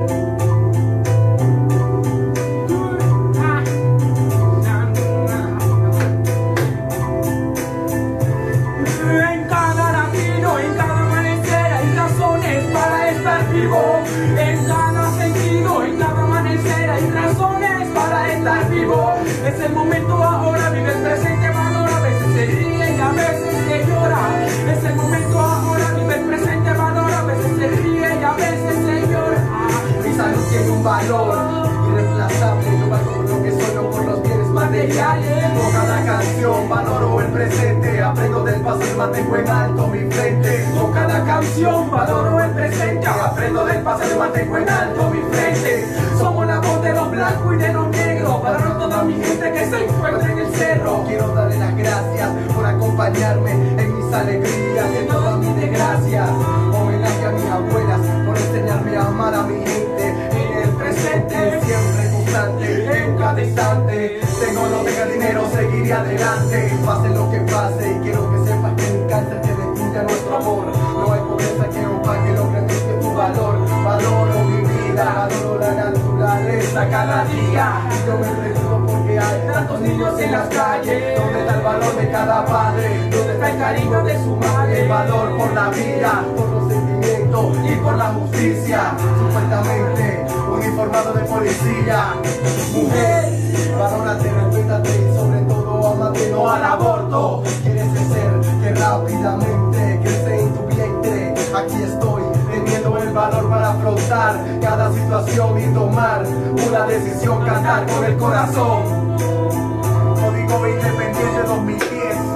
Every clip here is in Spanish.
En cada latido, en cada amanecer hay razones para estar vivo. En cada sentido, en cada amanecer hay razones para estar vivo. Es el momento ahora, vive el presente, valora. A veces se ríe y a veces se llora. Es el momento ahora, vive el presente, valora. A veces se ríe y a veces se llora. Mi salud tiene un valor irreemplazable. Yo valoro lo que soy, no por los bienes materiales. Con cada canción valoro el presente. Aprendo del pasado y mantengo en alto mi frente. Con cada canción valoro el presente. Aprendo del pasado y mantengo en alto mi frente. Somos la voz de los blancos y de los negros. Valoro toda mi gente que se encuentra en el cerro. Quiero darle las gracias por acompañarme en mis alegrías y en todas mis desgracias. Homenaje a mis abuelas por enseñarme a amar a mi gente en el presente, siempre constante, en cada instante. Tengo no tenga dinero, seguiré adelante, pase lo que pase. Y quiero que sepas que mi cáncer te destruya nuestro amor. No hay pobreza que opaque lo grande que tu valor. Valoro mi vida, valoro la naturaleza cada día. Y yo me pregunto por qué hay tantos niños en las calles. ¿Dónde está el valor de cada padre? ¿Dónde está el cariño de su madre? El valor por la vida, por los sentimientos y por la justicia. Supuestamente uniformado de policía. Mujer, valórate, respétate y sobre todo amate, no al aborto. Quieres ser que rápidamente crece en tu vientre. Aquí estoy teniendo el valor para afrontar cada situación y tomar una decisión, cantar con el corazón. Código Independiente 2010.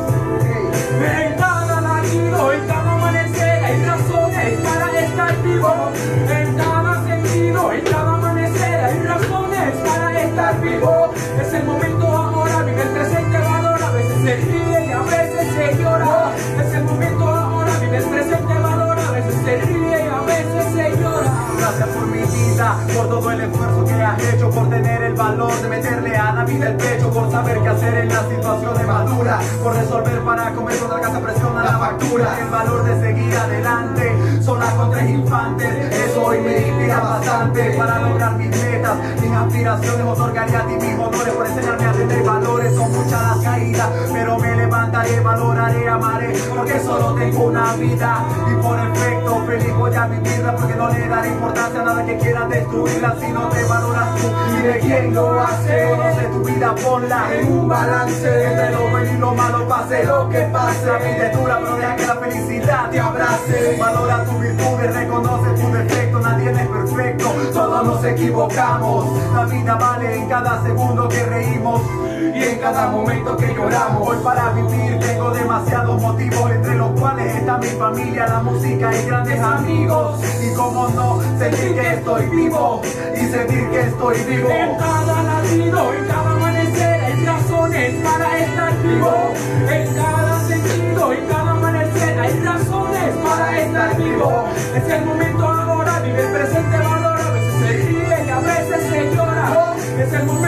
En cada latido, en cada amanecer hay razones para estar vivo. En cada sentido, en cada amanecer hay razones para estar vivo. Es el momento ahora, vive el presente, valora. A veces se ríe y a veces se llora. Es el momento ahora, vive el presente, valora. A veces se ríe y a veces se llora. Gracias por mi vida, por todo el esfuerzo que has hecho, por tener el valor de meterle a la vida el pecho, por saber qué hacer en las situaciones maduras, por resolver para comer cuando la casa presiona la factura. El valor de seguir adelante, sola con 3 infantes, eso hoy me inspira bastante. Para lograr mis metas, mis aspiraciones, otorgaría a ti mis honores por enseñarme a tener valores. Son muchas las caídas, pero me levantaré, valoraré, amaré, porque solo tengo una vida. Y por efecto, feliz voy a vivirla, porque no le daré importancia a nada que quiera destruirla. Si no te valoras tú, dime quién lo hace. Conoce tu vida, ponla en un balance entre lo bueno y lo malo, pase lo que pase. La vida es dura, pero deja que la felicidad te abrace. Valora tus virtudes, reconoce tu defecto. Nadie es perfecto, todos nos equivocamos. La vida vale en cada segundo que reímos y en cada momento que lloramos. Hoy para vivir tengo demasiados motivos, entre los cuales está mi familia, la música y grandes amigos. Y como no, sentir que estoy vivo y sentir que estoy vivo. En cada latido, en cada amanecer hay razones para estar vivo. En cada sentido, en cada amanecer hay razones para estar vivo. Es el momento ahora, vive el presente, valora. A veces se ríe y a veces se llora. Es el momento